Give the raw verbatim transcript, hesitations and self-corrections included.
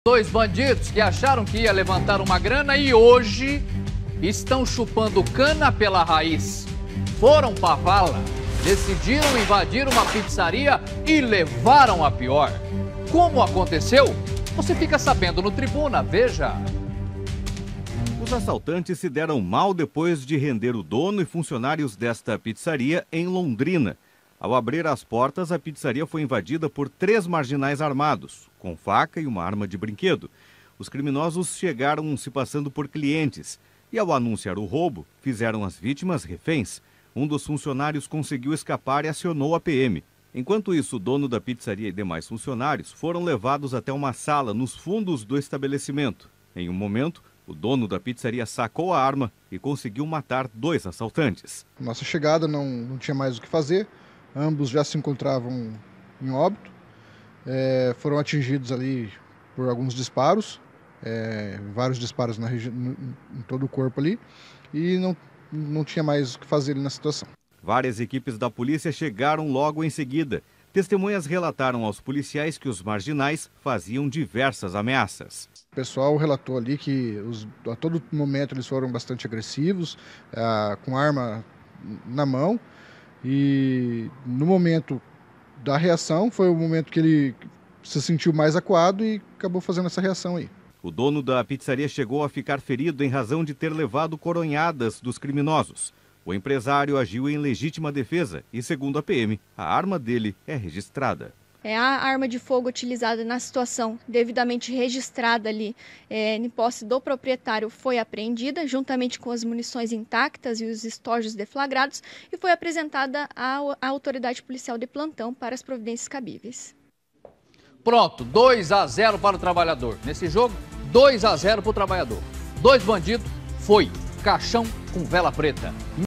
Dois bandidos que acharam que ia levantar uma grana e hoje estão chupando cana pela raiz. Foram pra vala, decidiram invadir uma pizzaria e levaram a pior. Como aconteceu? Você fica sabendo no Tribuna, veja. Os assaltantes se deram mal depois de render o dono e funcionários desta pizzaria em Londrina. Ao abrir as portas, a pizzaria foi invadida por três marginais armados, com faca e uma arma de brinquedo. Os criminosos chegaram se passando por clientes e, ao anunciar o roubo, fizeram as vítimas reféns. Um dos funcionários conseguiu escapar e acionou a P M. Enquanto isso, o dono da pizzaria e demais funcionários foram levados até uma sala nos fundos do estabelecimento. Em um momento, o dono da pizzaria sacou a arma e conseguiu matar dois assaltantes. Nossa chegada não, não tinha mais o que fazer. Ambos já se encontravam em óbito, é, foram atingidos ali por alguns disparos, é, vários disparos na regi- em todo o corpo ali, e não, não tinha mais o que fazer ali na situação. Várias equipes da polícia chegaram logo em seguida. Testemunhas relataram aos policiais que os marginais faziam diversas ameaças. O pessoal relatou ali que os, a todo momento eles foram bastante agressivos, ah, com arma na mão. E no momento da reação, foi o momento que ele se sentiu mais acuado e acabou fazendo essa reação aí. O dono da pizzaria chegou a ficar ferido em razão de ter levado coronhadas dos criminosos. O empresário agiu em legítima defesa e, segundo a P M, a arma dele é registrada. É a arma de fogo utilizada na situação, devidamente registrada ali é, em posse do proprietário, foi apreendida, juntamente com as munições intactas e os estojos deflagrados, e foi apresentada à, à autoridade policial de plantão para as providências cabíveis. Pronto, dois a zero para o trabalhador. Nesse jogo, dois a zero para o trabalhador. Dois bandidos, foi caixão com vela preta.